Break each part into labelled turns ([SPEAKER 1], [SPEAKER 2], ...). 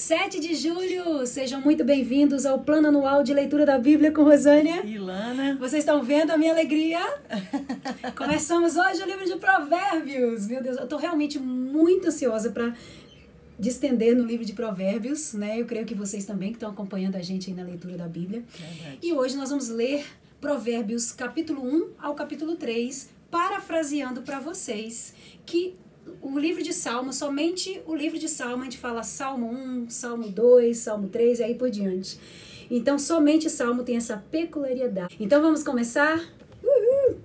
[SPEAKER 1] 7 de julho, sejam muito bem-vindos ao Plano Anual de Leitura da Bíblia com Rosânia
[SPEAKER 2] e Lana.
[SPEAKER 1] Vocês estão vendo a minha alegria? Começamos hoje o livro de Provérbios. Meu Deus, eu estou realmente muito ansiosa para distender no livro de Provérbios, né? Eu creio que vocês também que estão acompanhando a gente aí na leitura da Bíblia.
[SPEAKER 2] Verdade.
[SPEAKER 1] E hoje nós vamos ler Provérbios capítulo 1 ao capítulo 3, parafraseando para vocês que o livro de Salmo, somente o livro de Salmo, a gente fala Salmo 1, Salmo 2, Salmo 3 e aí por diante. Então, somente Salmo tem essa peculiaridade. Então, vamos começar? Uhul!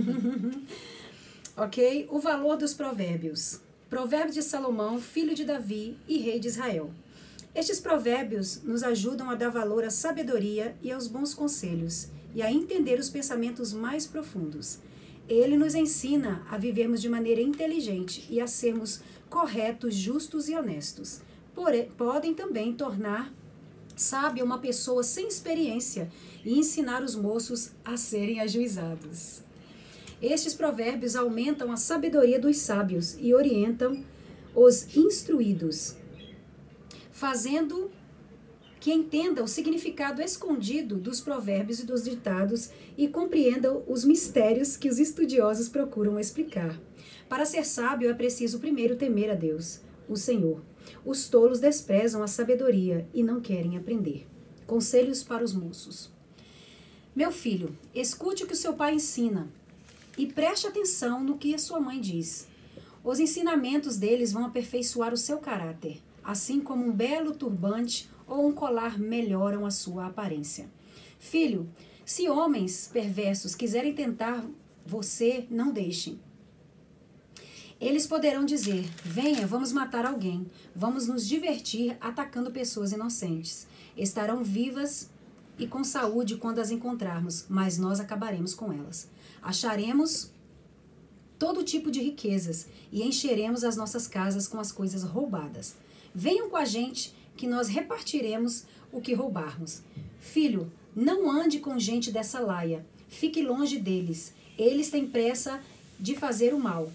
[SPEAKER 1] Ok? O valor dos provérbios. Provérbios de Salomão, filho de Davi e rei de Israel. Estes provérbios nos ajudam a dar valor à sabedoria e aos bons conselhos e a entender os pensamentos mais profundos. Ele nos ensina a vivermos de maneira inteligente e a sermos corretos, justos e honestos. Porém, podem também tornar sábia uma pessoa sem experiência e ensinar os moços a serem ajuizados. Estes provérbios aumentam a sabedoria dos sábios e orientam os instruídos, fazendo que entenda o significado escondido dos provérbios e dos ditados e compreendam os mistérios que os estudiosos procuram explicar. Para ser sábio é preciso primeiro temer a Deus, o Senhor. Os tolos desprezam a sabedoria e não querem aprender. Conselhos para os moços. Meu filho, escute o que o seu pai ensina e preste atenção no que a sua mãe diz. Os ensinamentos deles vão aperfeiçoar o seu caráter, assim como um belo turbante ou um colar melhoram a sua aparência. Filho, se homens perversos quiserem tentar você, não deixem. Eles poderão dizer, venha, vamos matar alguém, vamos nos divertir atacando pessoas inocentes. Estarão vivas e com saúde quando as encontrarmos, mas nós acabaremos com elas. Acharemos todo tipo de riquezas e encheremos as nossas casas com as coisas roubadas. Venham com a gente que nós repartiremos o que roubarmos. Filho, não ande com gente dessa laia. Fique longe deles. Eles têm pressa de fazer o mal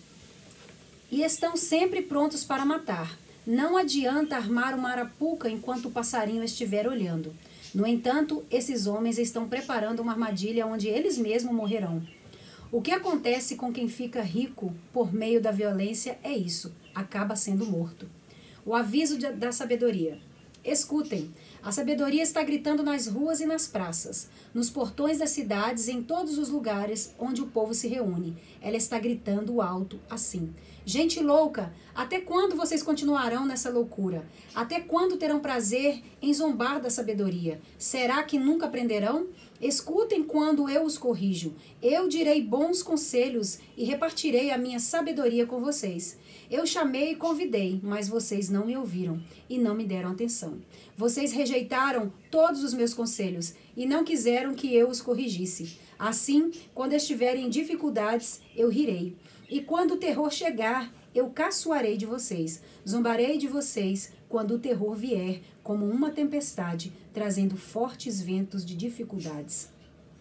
[SPEAKER 1] e estão sempre prontos para matar. Não adianta armar uma arapuca enquanto o passarinho estiver olhando. No entanto, esses homens estão preparando uma armadilha onde eles mesmos morrerão. O que acontece com quem fica rico por meio da violência é isso, acaba sendo morto. O aviso da sabedoria. Escutem, a sabedoria está gritando nas ruas e nas praças, nos portões das cidades, em todos os lugares onde o povo se reúne. Ela está gritando alto assim. Gente louca, até quando vocês continuarão nessa loucura? Até quando terão prazer em zombar da sabedoria? Será que nunca aprenderão? Escutem quando eu os corrijo. Eu direi bons conselhos e repartirei a minha sabedoria com vocês. Eu chamei e convidei, mas vocês não me ouviram e não me deram atenção. Vocês rejeitaram todos os meus conselhos e não quiseram que eu os corrigisse. Assim, quando estiverem em dificuldades, eu rirei. E quando o terror chegar, eu caçoarei de vocês. Zombarei de vocês quando o terror vier como uma tempestade, trazendo fortes ventos de dificuldades.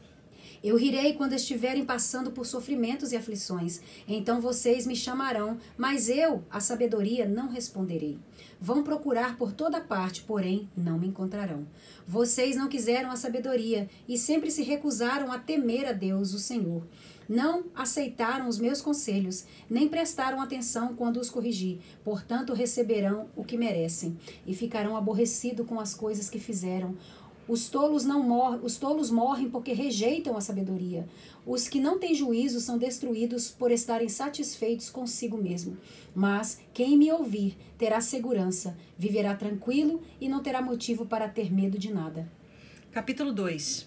[SPEAKER 1] Eu rirei quando estiverem passando por sofrimentos e aflições. Então vocês me chamarão, mas eu, a sabedoria, não responderei. Vão procurar por toda parte, porém não me encontrarão. Vocês não quiseram a sabedoria e sempre se recusaram a temer a Deus, o Senhor. Não aceitaram os meus conselhos, nem prestaram atenção quando os corrigi. Portanto, receberão o que merecem e ficarão aborrecidos com as coisas que fizeram. Os tolos morrem porque rejeitam a sabedoria. Os que não têm juízo são destruídos por estarem satisfeitos consigo mesmo. Mas quem me ouvir terá segurança, viverá tranquilo e não terá motivo para ter medo de nada.
[SPEAKER 2] Capítulo 2.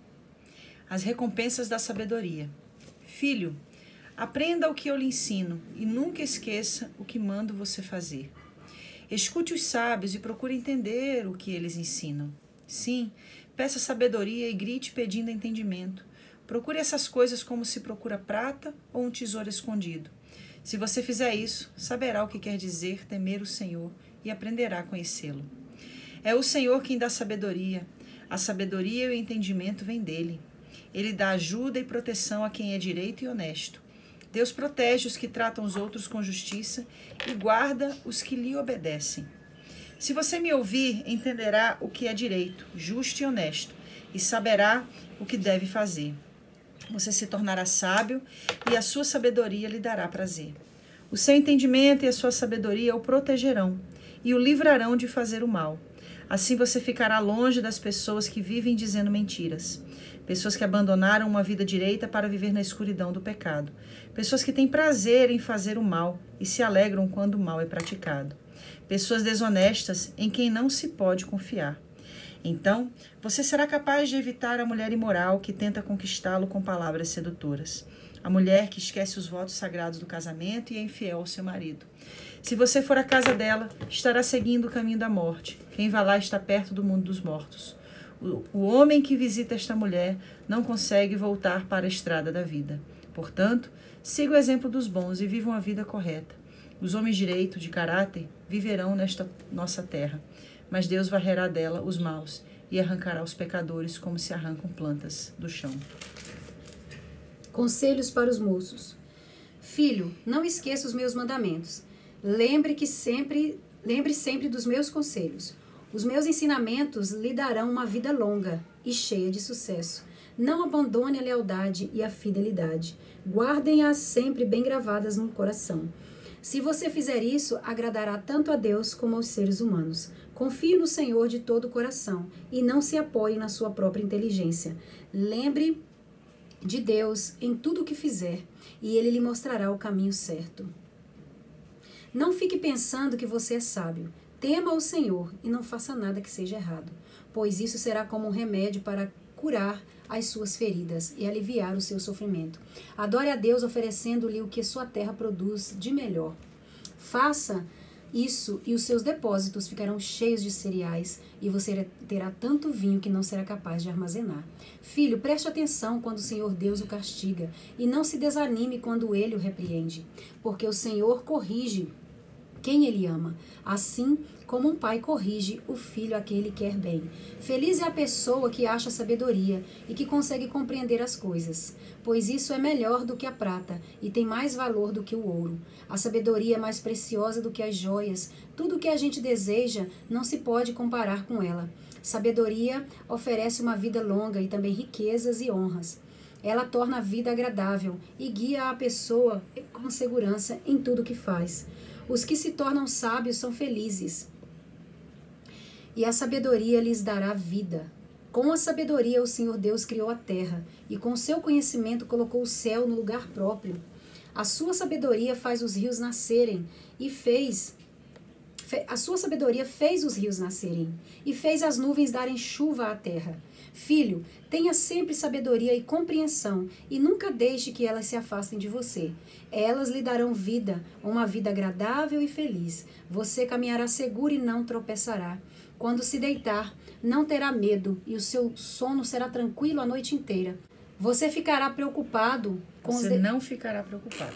[SPEAKER 2] As recompensas da sabedoria. Filho, aprenda o que eu lhe ensino e nunca esqueça o que mando você fazer. Escute os sábios e procure entender o que eles ensinam. Sim, peça sabedoria e grite pedindo entendimento. Procure essas coisas como se procura prata ou um tesouro escondido. Se você fizer isso, saberá o que quer dizer temer o Senhor e aprenderá a conhecê-lo. É o Senhor quem dá sabedoria. A sabedoria e o entendimento vêm dele. Ele dá ajuda e proteção a quem é direito e honesto. Deus protege os que tratam os outros com justiça e guarda os que lhe obedecem. Se você me ouvir, entenderá o que é direito, justo e honesto, e saberá o que deve fazer. Você se tornará sábio e a sua sabedoria lhe dará prazer. O seu entendimento e a sua sabedoria o protegerão e o livrarão de fazer o mal. Assim você ficará longe das pessoas que vivem dizendo mentiras. Pessoas que abandonaram uma vida direita para viver na escuridão do pecado. Pessoas que têm prazer em fazer o mal e se alegram quando o mal é praticado. Pessoas desonestas em quem não se pode confiar. Então, você será capaz de evitar a mulher imoral que tenta conquistá-lo com palavras sedutoras. A mulher que esquece os votos sagrados do casamento e é infiel ao seu marido. Se você for à casa dela, estará seguindo o caminho da morte. Quem vai lá está perto do mundo dos mortos. O homem que visita esta mulher não consegue voltar para a estrada da vida. Portanto, siga o exemplo dos bons e vivam a vida correta. Os homens direito, de caráter, viverão nesta nossa terra. Mas Deus varrerá dela os maus e arrancará os pecadores como se arrancam plantas do chão.
[SPEAKER 1] Conselhos para os moços. Filho, não esqueça os meus mandamentos. Lembre sempre dos meus conselhos. Os meus ensinamentos lhe darão uma vida longa e cheia de sucesso. Não abandone a lealdade e a fidelidade. Guardem-as sempre bem gravadas no coração. Se você fizer isso, agradará tanto a Deus como aos seres humanos. Confie no Senhor de todo o coração e não se apoie na sua própria inteligência. Lembre de Deus em tudo o que fizer e Ele lhe mostrará o caminho certo. Não fique pensando que você é sábio. Tema o Senhor e não faça nada que seja errado, pois isso será como um remédio para curar as suas feridas e aliviar o seu sofrimento. Adore a Deus oferecendo-lhe o que sua terra produz de melhor. Faça isso e os seus depósitos ficarão cheios de cereais e você terá tanto vinho que não será capaz de armazenar. Filho, preste atenção quando o Senhor Deus o castiga e não se desanime quando Ele o repreende, porque o Senhor corrige quem Ele ama, assim como um pai corrige o filho a quem ele quer bem. Feliz é a pessoa que acha sabedoria e que consegue compreender as coisas, pois isso é melhor do que a prata e tem mais valor do que o ouro. A sabedoria é mais preciosa do que as joias. Tudo o que a gente deseja não se pode comparar com ela. Sabedoria oferece uma vida longa e também riquezas e honras. Ela torna a vida agradável e guia a pessoa com segurança em tudo que faz. Os que se tornam sábios são felizes, e a sabedoria lhes dará vida. Com a sabedoria o Senhor Deus criou a terra, e com seu conhecimento colocou o céu no lugar próprio. A sua sabedoria faz os rios nascerem, a sua sabedoria fez os rios nascerem, e fez as nuvens darem chuva à terra. Filho, tenha sempre sabedoria e compreensão, e nunca deixe que elas se afastem de você. Elas lhe darão vida, uma vida agradável e feliz. Você caminhará seguro e não tropeçará. Quando se deitar, não terá medo, e o seu sono será tranquilo a noite inteira. Você ficará preocupado com
[SPEAKER 2] Você não ficará preocupado.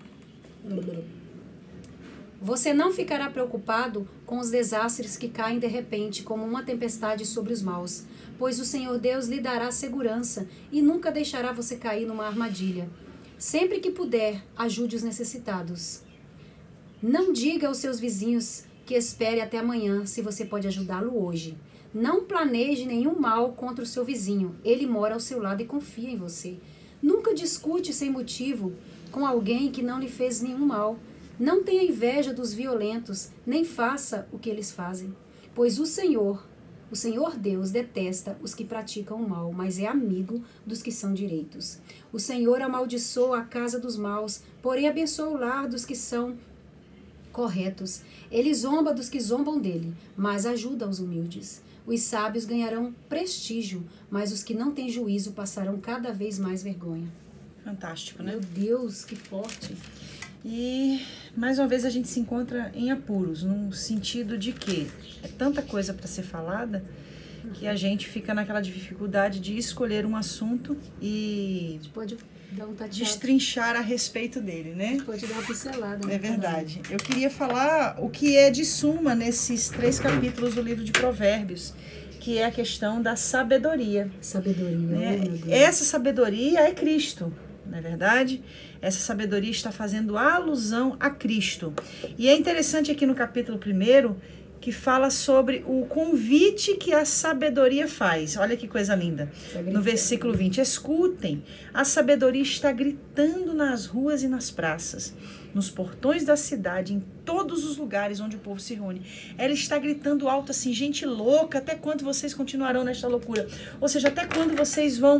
[SPEAKER 1] Você não ficará preocupado com os desastres que caem de repente, como uma tempestade sobre os maus, pois o Senhor Deus lhe dará segurança e nunca deixará você cair numa armadilha. Sempre que puder, ajude os necessitados. Não diga aos seus vizinhos que espere até amanhã, se você pode ajudá-lo hoje. Não planeje nenhum mal contra o seu vizinho. Ele mora ao seu lado e confia em você. Nunca discute sem motivo com alguém que não lhe fez nenhum mal. Não tenha inveja dos violentos, nem faça o que eles fazem. Pois o Senhor Deus detesta os que praticam o mal, mas é amigo dos que são direitos. O Senhor amaldiçoa a casa dos maus, porém abençoa o lar dos que são corretos. Ele zomba dos que zombam dele, mas ajuda os humildes. Os sábios ganharão prestígio, mas os que não têm juízo passarão cada vez mais vergonha.
[SPEAKER 2] Fantástico, né?
[SPEAKER 1] Meu Deus, que forte.
[SPEAKER 2] E, mais uma vez, a gente se encontra em apuros, no sentido de que é tanta coisa para ser falada que a gente fica naquela dificuldade de escolher um assunto e
[SPEAKER 1] A gente pode dar um tateado.
[SPEAKER 2] destrinchar a respeito dele, né?
[SPEAKER 1] Pode dar uma pincelada. Né?
[SPEAKER 2] É verdade. Eu queria falar o que é de suma nesses 3 capítulos do livro de Provérbios, que é a questão da sabedoria.
[SPEAKER 1] Sabedoria.
[SPEAKER 2] Né?
[SPEAKER 1] Meu Deus.
[SPEAKER 2] Essa sabedoria é Cristo, não é verdade? Essa sabedoria está fazendo alusão a Cristo. E é interessante aqui no capítulo 1 que fala sobre o convite que a sabedoria faz. Olha que coisa linda. No versículo 20. Escutem, a sabedoria está gritando nas ruas e nas praças, nos portões da cidade, em todos os lugares onde o povo se reúne. Ela está gritando alto assim, gente louca, até quando vocês continuarão nesta loucura? Ou seja, até quando vocês vão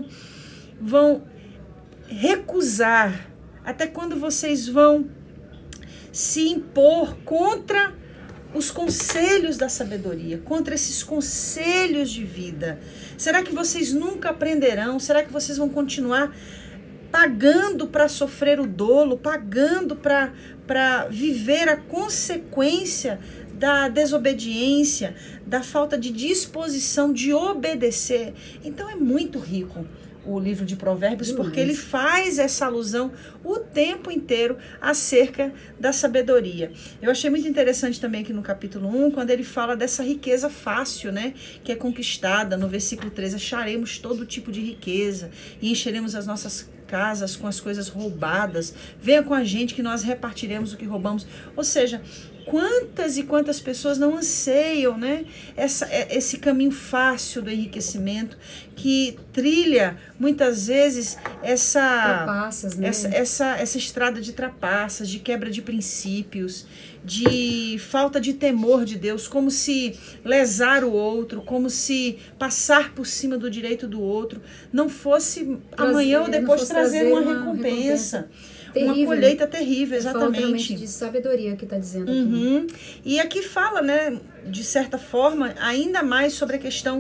[SPEAKER 2] recusar? Até quando vocês vão se impor contra os conselhos da sabedoria, contra esses conselhos de vida? Será que vocês nunca aprenderão? Será que vocês vão continuar pagando para sofrer o dolo, pagando para viver a consequência da desobediência, da falta de disposição de obedecer? Então é muito rico o livro de Provérbios, porque ele faz essa alusão o tempo inteiro acerca da sabedoria. Eu achei muito interessante também aqui no capítulo 1, quando ele fala dessa riqueza fácil, né, que é conquistada. No versículo 13, acharemos todo tipo de riqueza e encheremos as nossas casas com as coisas roubadas. Venha com a gente que nós repartiremos o que roubamos. Ou seja, quantas e quantas pessoas não anseiam, né, esse caminho fácil do enriquecimento, que trilha muitas vezes
[SPEAKER 1] trapaças, né?
[SPEAKER 2] essa estrada de trapaças, de quebra de princípios, de falta de temor de Deus, como se lesar o outro, como se passar por cima do direito do outro não fosse amanhã ou depois trazer uma recompensa. Terrível, uma colheita terrível, exatamente.
[SPEAKER 1] Realmente de sabedoria que está dizendo aqui.
[SPEAKER 2] E aqui fala, né, de certa forma, ainda mais sobre a questão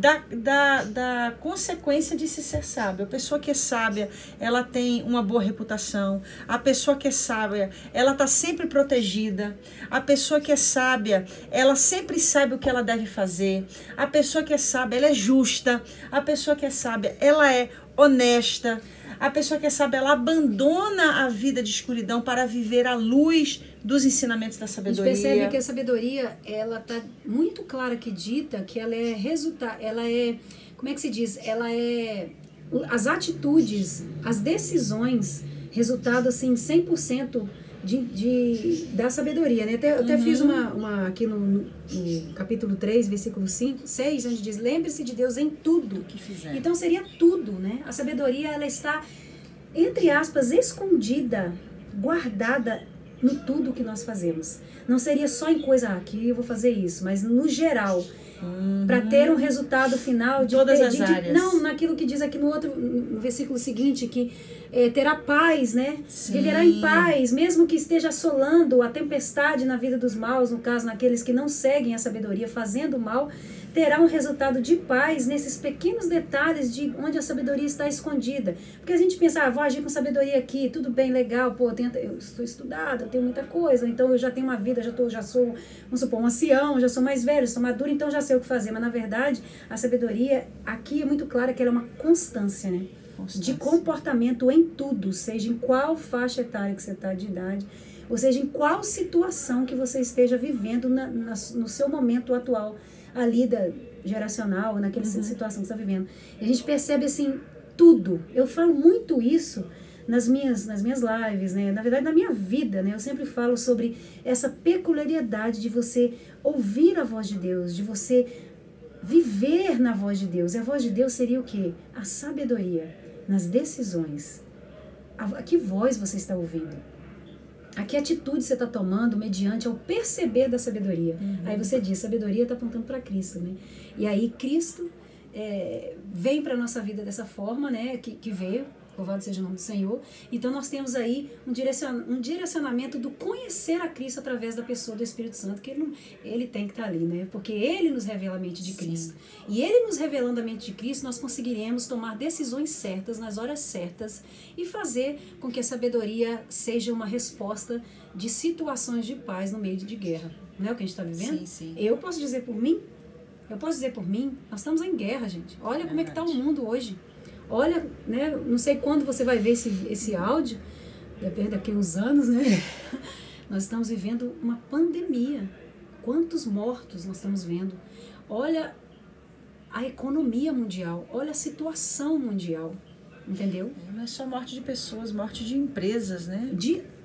[SPEAKER 2] da consequência de se ser sábio. A pessoa que é sábia, ela tem uma boa reputação. A pessoa que é sábia, ela está sempre protegida. A pessoa que é sábia, ela sempre sabe o que ela deve fazer. A pessoa que é sábia, ela é justa. A pessoa que é sábia, ela é honesta. A pessoa que é sábia, ela abandona a vida de escuridão para viver à luz dos ensinamentos da sabedoria.
[SPEAKER 1] A gente percebe que a sabedoria, ela tá muito clara que dita que ela é resultado, ela é, como é que se diz? Ela é as atitudes, as decisões, resultado assim 100% da sabedoria, né? Eu até fiz uma aqui no capítulo 3, versículo 6, onde diz: lembre-se de Deus em tudo que fizer. Então seria tudo, né? A sabedoria, ela está, entre aspas, escondida, guardada no tudo que nós fazemos. Não seria só em coisa, aqui eu vou fazer isso, mas no geral, para ter um resultado final de
[SPEAKER 2] todas as áreas.
[SPEAKER 1] Não, naquilo que diz aqui no versículo seguinte, que terá paz, né?
[SPEAKER 2] Sim.
[SPEAKER 1] Viverá em paz, mesmo que esteja assolando a tempestade na vida dos maus, no caso, naqueles que não seguem a sabedoria, fazendo mal, terá um resultado de paz nesses pequenos detalhes de onde a sabedoria está escondida. Porque a gente pensa, vou agir com sabedoria aqui, tudo bem, legal, eu estou estudado, eu tenho muita coisa, então eu já tenho uma vida, já sou, vamos supor, um ancião, já sou mais velho, já sou maduro, então já sei o que fazer. Mas na verdade, a sabedoria aqui é muito clara que ela é uma constância, né? De comportamento em tudo, seja em qual faixa etária que você está de idade, ou seja, em qual situação que você esteja vivendo no seu momento atual, ali geracional, naquela situação que você está vivendo. E a gente percebe assim, tudo. Eu falo muito isso nas minhas lives, né? Na verdade, na minha vida, né? Eu sempre falo sobre essa peculiaridade de você ouvir a voz de Deus, de você viver na voz de Deus. E a voz de Deus seria o quê? A sabedoria nas decisões. A que voz você está ouvindo? A que atitude você está tomando mediante ao perceber da sabedoria? Aí você diz, sabedoria está apontando para Cristo, né? E aí Cristo vem para a nossa vida dessa forma, né? Que veio, louvado seja o nome do Senhor. Então nós temos aí um direcionamento do conhecer a Cristo através da pessoa do Espírito Santo, que ele tem que estar ali, né? Porque ele nos revela a mente de Cristo. E ele nos revelando a mente de Cristo, nós conseguiremos tomar decisões certas, nas horas certas, e fazer com que a sabedoria seja uma resposta de situações de paz no meio de guerra. Não é o que a gente está vivendo?
[SPEAKER 2] Sim.
[SPEAKER 1] Eu posso dizer por mim, nós estamos em guerra, gente. Olha como é que está o mundo hoje. Olha, né, não sei quando você vai ver esse áudio, daqui a uns anos, né? Nós estamos vivendo uma pandemia. Quantos mortos nós estamos vendo? Olha a economia mundial, olha a situação mundial, entendeu?
[SPEAKER 2] Não é só morte de pessoas, morte de empresas, né?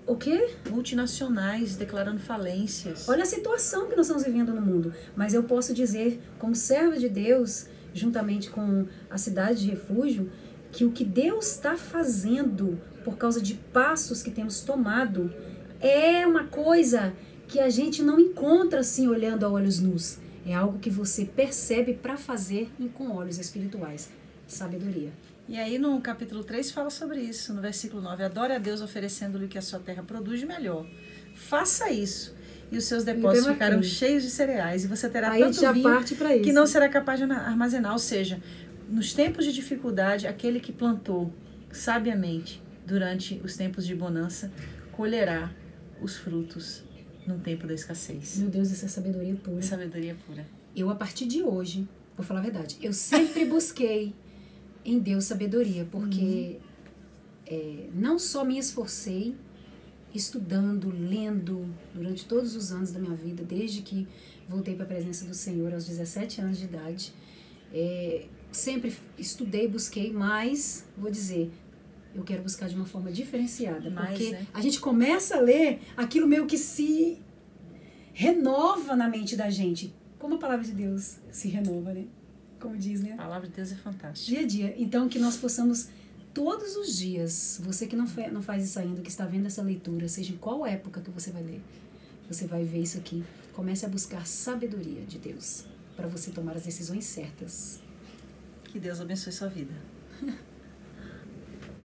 [SPEAKER 1] O quê?
[SPEAKER 2] Multinacionais declarando falências.
[SPEAKER 1] Olha a situação que nós estamos vivendo no mundo. Mas eu posso dizer, como serva de Deus, juntamente com a cidade de refúgio, que o que Deus está fazendo por causa de passos que temos tomado é uma coisa que a gente não encontra assim olhando a olhos nus. É algo que você percebe para fazer com olhos espirituais. Sabedoria.
[SPEAKER 2] E aí no capítulo 3 fala sobre isso, no versículo 9. Adore a Deus oferecendo-lhe o que a sua terra produz de melhor. Faça isso e os seus depósitos ficarão cheios de cereais e você terá
[SPEAKER 1] aí
[SPEAKER 2] tanto vinho
[SPEAKER 1] que
[SPEAKER 2] não será capaz de armazenar. Ou seja, nos tempos de dificuldade, aquele que plantou sabiamente durante os tempos de bonança colherá os frutos no tempo da escassez.
[SPEAKER 1] Meu Deus, isso é sabedoria pura.
[SPEAKER 2] Sabedoria pura.
[SPEAKER 1] Eu, a partir de hoje, vou falar a verdade, eu sempre busquei em Deus sabedoria, porque não só me esforcei estudando, lendo, durante todos os anos da minha vida, desde que voltei para a presença do Senhor aos 17 anos de idade, sempre estudei, busquei, mas, vou dizer, eu quero buscar de uma forma diferenciada, porque a gente começa a ler, aquilo meio que se renova na mente da gente, como a palavra de Deus se renova, né? Como diz, né?
[SPEAKER 2] A palavra de Deus é fantástica.
[SPEAKER 1] Dia a dia. Então, que nós possamos, todos os dias, você que não faz isso ainda, que está vendo essa leitura, seja em qual época que você vai ler, você vai ver isso aqui. Comece a buscar sabedoria de Deus, para você tomar as decisões certas.
[SPEAKER 2] Que Deus abençoe sua vida.